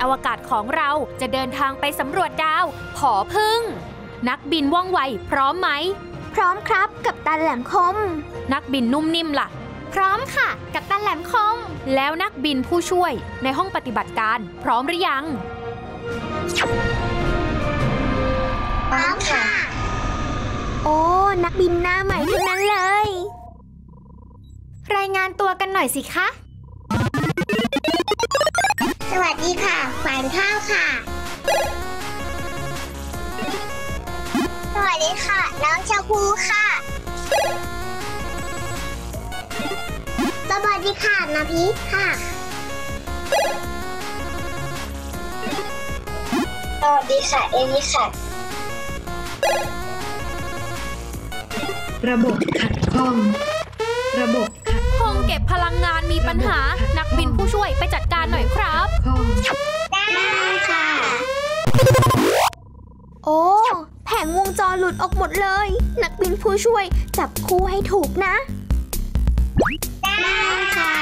อวกาศของเราจะเดินทางไปสำรวจดาวผอพึ่งนักบินว่องไวพร้อมไหมพร้อมครับกัปตันแหลมคมนักบินนุ่มนิ่มล่ะพร้อมค่ะกัปตันแหลมคมแล้วนักบินผู้ช่วยในห้องปฏิบัติการพร้อมหรือยังพร้อมค่ะโอ้นักบินหน้าใหม่ทั้งนั้นเลยรายงานตัวกันหน่อยสิคะสวัสดีค่ะขวัญข้าวค่ะสวัสดีค่ะน้องชาพูค่ะสวัสดีค่ะนาพีค่ะสวัสดีค่ะเอมิค่ะระบบขัดข้องห้องเก็บพลังงานมีปัญหานักบินผู้ช่วยไปจัดการหน่อยครับได้ค่ะโอ้แผงวงจรหลุดออกหมดเลยนักบินผู้ช่วยจับคู่ให้ถูกนะได้ค่ะ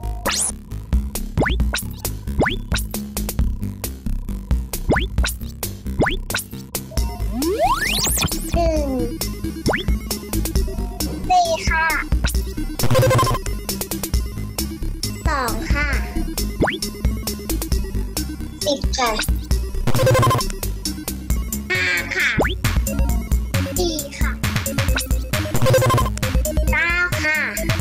4 ค่ะ2 ค่ะ10 ค่ะ5 ค่ะ4 ค่ะ9 ค่ะ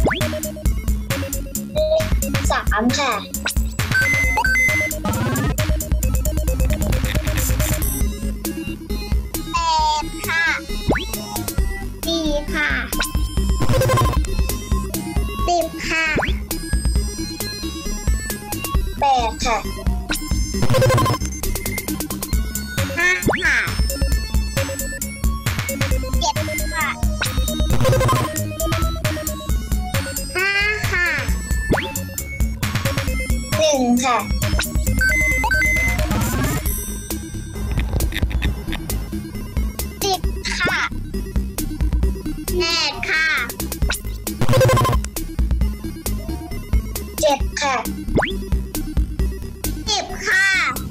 3 ค่ะ8 ค่ะ4 ค่ะ10 ค่ะ8 ค่ะ5 ค่ะ7 ค่ะ5 ค่ะ1 ค่ะ10 ค่ะ8 ค่ะ7 ค่ะ10 ค่ะ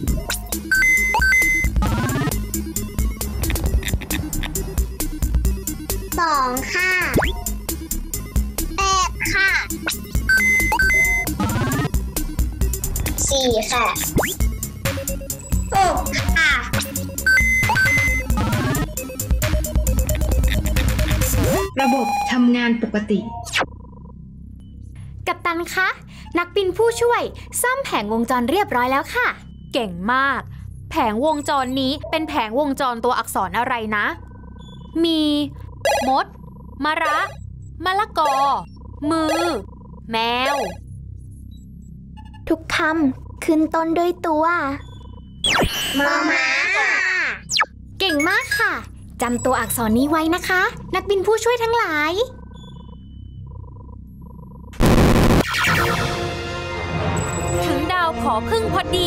2 ค่ะ8 ค่ะ4 ค่ะ6 ค่ะระบบทำงานปกติกัปตันคะนักบินผู้ช่วยซ่อมแผงวงจรเรียบร้อยแล้วค่ะเก่งมากแผงวงจรนี้เป็นแผงวงจรตัวอักษรอะไรนะมีมดมะระมะละกอมือแมวทุกคำขึ้นต้นด้วยตัวมอม้าค่ะเก่งมากค่ะจำตัวอักษรนี้ไว้นะคะนักบินผู้ช่วยทั้งหลายถึงดาวผอพึ่งพอดี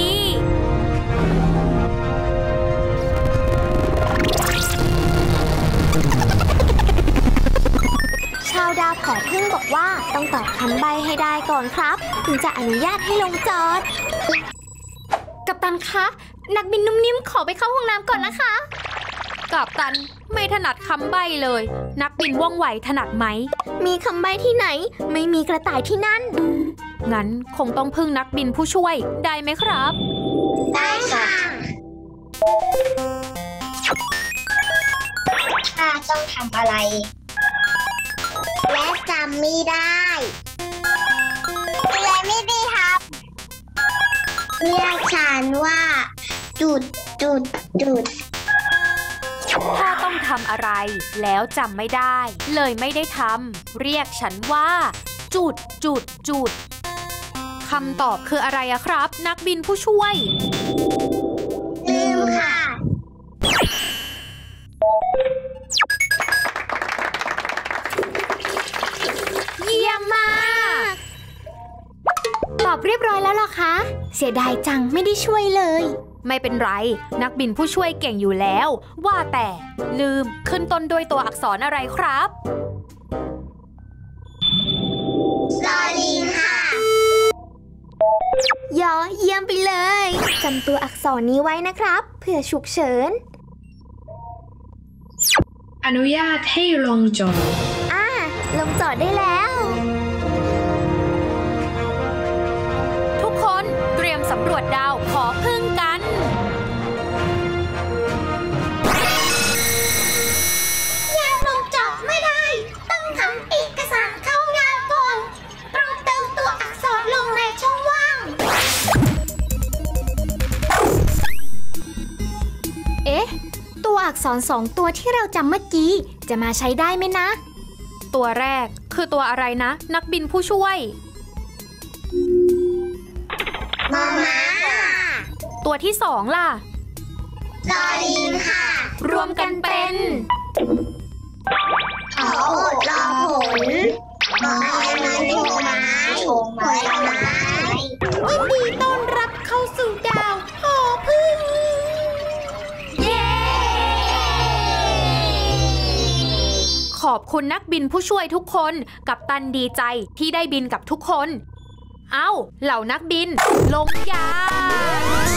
ชาวดาวผอพึ่งบอกว่าต้องตอบคำใบ้ให้ได้ก่อนครับถึงจะอนุญาตให้ลงจอดกัปตันคะนักบินนุ่มนิ่มขอไปเข้าห้องน้ำก่อนนะคะกัปตันไม่ถนัดคำใบ้เลยนักบินว่องไวถนัดไหมมีคำใบ้ที่ไหนไม่มีกระต่ายที่นั่นงั้นคงต้องพึ่งนักบินผู้ช่วยได้ไหมครับได้ค่ะถ้าต้องทำอะไรและจำไม่ได้เลยไม่ได้ครับเรียกฉันว่าจุดถ้าต้องทำอะไรแล้วจำไม่ได้เลยไม่ได้ทำเรียกฉันว่าจุดคำตอบคืออะไรอะครับนักบินผู้ช่วยลืมค่ะเยี่ยมมากตอบเรียบร้อยแล้วเหรอคะเสียดายจังไม่ได้ช่วยเลยไม่เป็นไรนักบินผู้ช่วยเก่งอยู่แล้วว่าแต่ลืมขึ้นต้นด้วยตัวอักษรอะไรครับลอลิงค่ะยอเยี่ยมไปเลยจำตัวอักษรนี้ไว้นะครับเผื่อฉุกเฉินอนุญาตให้ลงจอดลงจอดได้แล้วทุกคนเตรียมสำรวจดาวขอพึ่งกันยังลงจอดไม่ได้ ต้องทำเอกสารเข้างานก่อนเราเติมตัวอักษรลงในช่องว่าง เอ๊ะ ตัวอักษร2 ตัวที่เราจำเมื่อกี้จะมาใช้ได้ไหมนะตัวแรกคือตัวอะไรนะ นักบินผู้ช่วยมอม้าตัวที่สองล่ะลอลิงค่ะรวมกันเป็นขออดรอผลมอไม้โถไม้ผลไม้ยินดีต้อนรับเข้าสู่ดาวหอพึ่งเย้ ขอบคุณนักบินผู้ช่วยทุกคนกัปตันดีใจที่ได้บินกับทุกคน เอ้า เหล่านักบิน ลงยาน